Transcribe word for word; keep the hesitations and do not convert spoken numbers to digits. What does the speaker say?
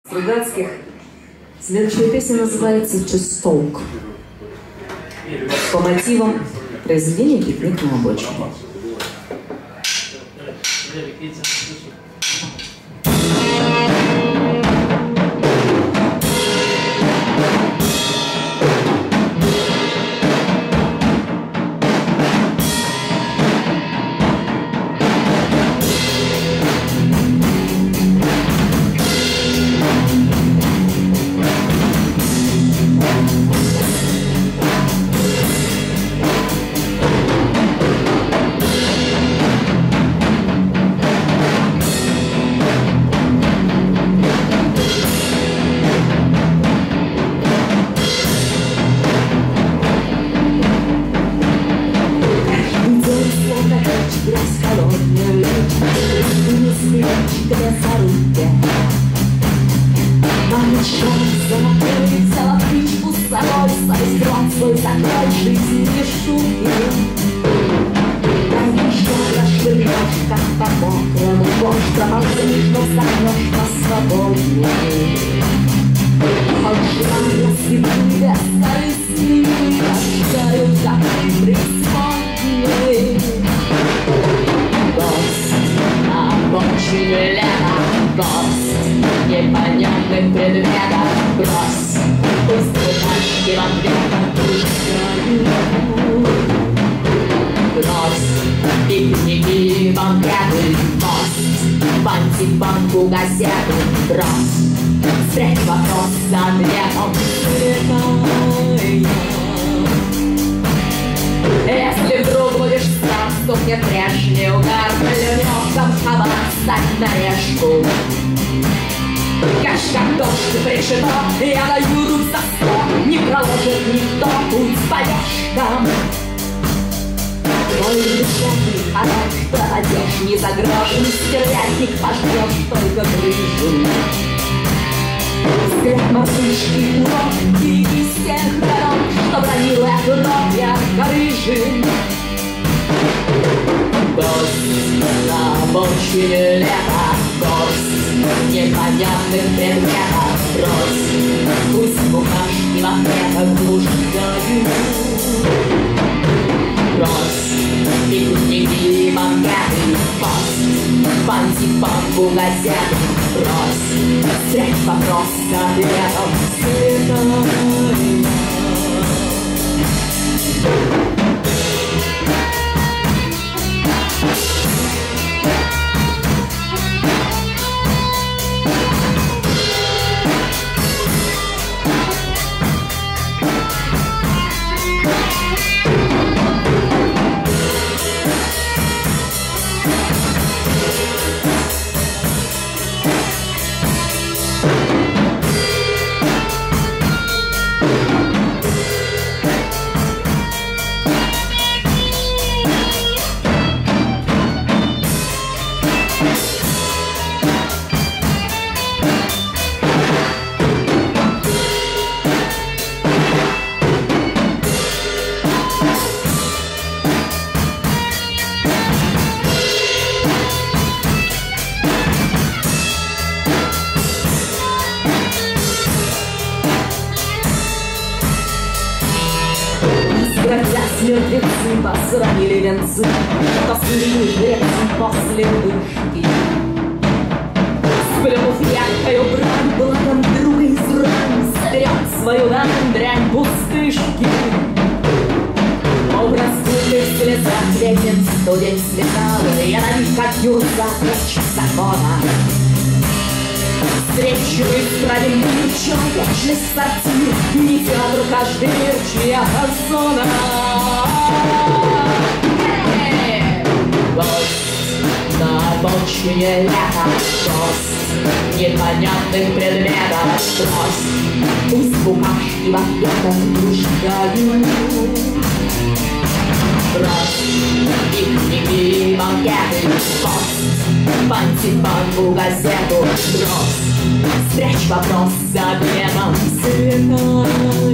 Стругацких. Следующая песня называется «Чисток» по мотивам произведения «Пикник на обочине». Посрамили венцы, тоскливый жрец после вышки. Сплюнув яркою брань, благом друга из ран, соберет свою дань, дрянь пустышки. Образ куклы в слезах ветен, студень сметалы, я на них как юрза, прочь закона. Встречу исправим ключом, вечный сортир, не театру каждый мир, чья зона. Гость на обочине лета, гость непонятных предметов, гость пусть бумажки в ответах блуждают. Гость пикники, банкеты, гость пантипанку, газету, гость спрячь вопрос за белым цветом.